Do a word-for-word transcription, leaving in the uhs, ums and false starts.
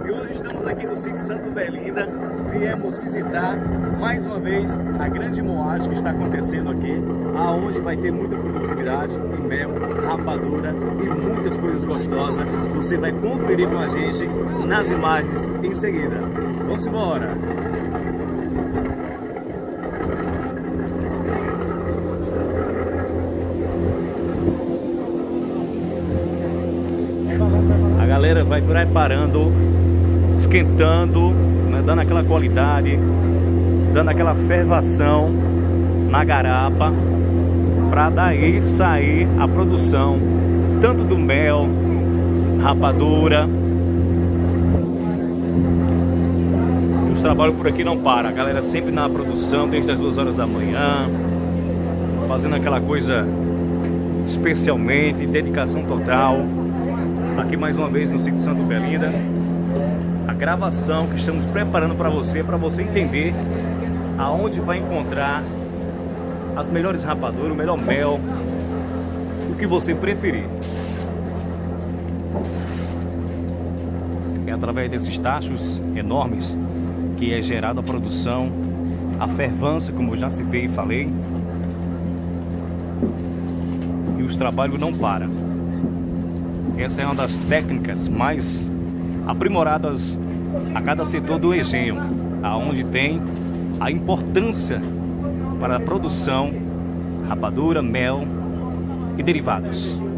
E hoje estamos aqui no sítio Santa Berlinda. Viemos visitar mais uma vez a grande moagem que está acontecendo aqui, aonde vai ter muita produtividade de mel, rapadura e muitas coisas gostosas. Você vai conferir com a gente nas imagens em seguida. Vamos embora! A galera vai preparando, esquentando, né, dando aquela qualidade, dando aquela fervação na garapa, para daí sair a produção tanto do mel, rapadura. Os trabalhos por aqui não param, a galera sempre na produção desde as duas horas da manhã, fazendo aquela coisa especialmente, dedicação total. Aqui mais uma vez no sítio Santa Berlinda, a gravação que estamos preparando para você, para você entender aonde vai encontrar as melhores rapaduras, o melhor mel, o que você preferir. É através desses tachos enormes que é gerada a produção, a fervância, como eu já citei e falei, e os trabalhos não param. Essa é uma das técnicas mais aprimoradas a cada setor do engenho, aonde tem a importância para a produção, rapadura, mel e derivados.